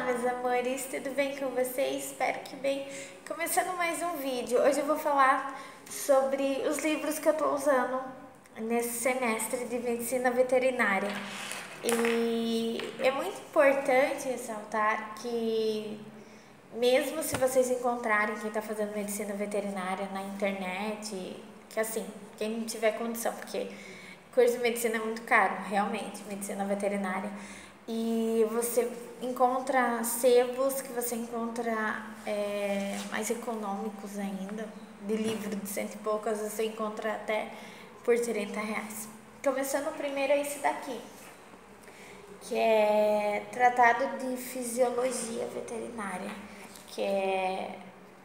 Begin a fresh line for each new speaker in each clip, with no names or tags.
meus amores, tudo bem com vocês? Espero que bem. Começando mais um vídeo, hoje eu vou falar sobre os livros que eu tô usando nesse semestre de medicina veterinária. E é muito importante ressaltar que, mesmo se vocês encontrarem quem tá fazendo medicina veterinária na internet, que assim, quem não tiver condição, porque curso de medicina é muito caro, realmente, medicina veterinária. E você encontra sebos que você encontra mais econômicos ainda, de livro de cento e poucas, você encontra até por R$30. Começando primeiro é esse daqui, que é Tratado de Fisiologia Veterinária, que é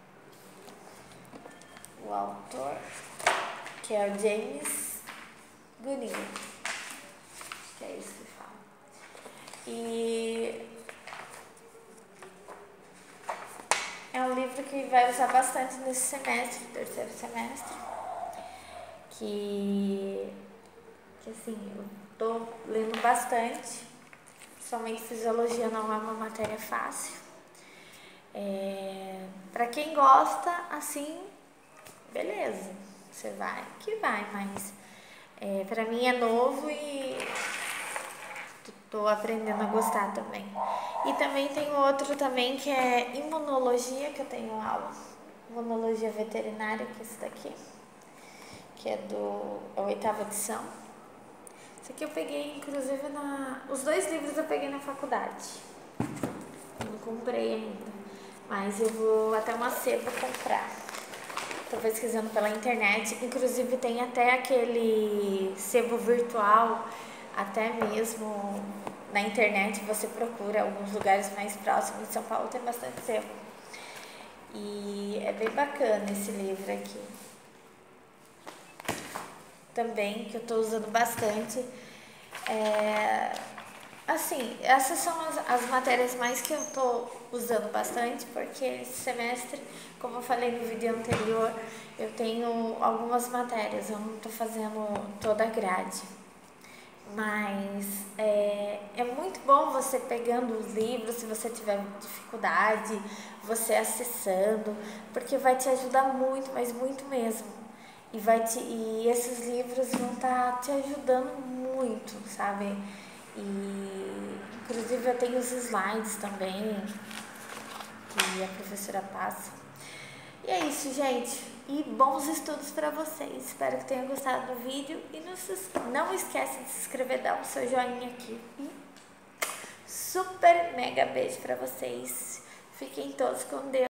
o autor, que é o James Gooding, que é isso que fala. E é um livro que vai usar bastante nesse semestre, terceiro semestre, que assim, eu tô lendo bastante. Somente fisiologia não é uma matéria fácil. Para quem gosta, assim, beleza, você vai que vai, mas para mim é novo e tô aprendendo a gostar também. E também tem outro também que é imunologia, que eu tenho aula. Imunologia veterinária, que é esse daqui, que é a 8ª edição. Esse aqui eu peguei, inclusive, os dois livros eu peguei na faculdade. Eu não comprei ainda, mas eu vou até uma sebo comprar. Tô pesquisando pela internet, inclusive tem até aquele sebo virtual, até mesmo na internet você procura alguns lugares mais próximos de São Paulo, tem bastante sebo. E é bem bacana esse livro aqui. Também, que eu tô usando bastante. Assim, essas são as matérias mais que eu tô usando bastante, porque esse semestre, como eu falei no vídeo anterior, eu tenho algumas matérias, eu não tô fazendo toda a grade. Mas é muito bom você pegando os livros, se você tiver dificuldade, você acessando, porque vai te ajudar muito, mas muito mesmo. E esses livros vão estar te ajudando muito, sabe? E inclusive eu tenho os slides também que a professora passa. E é isso, gente. E bons estudos para vocês. Espero que tenham gostado do vídeo. E não esquece de se inscrever, dar o seu joinha aqui. E super mega beijo para vocês. Fiquem todos com Deus.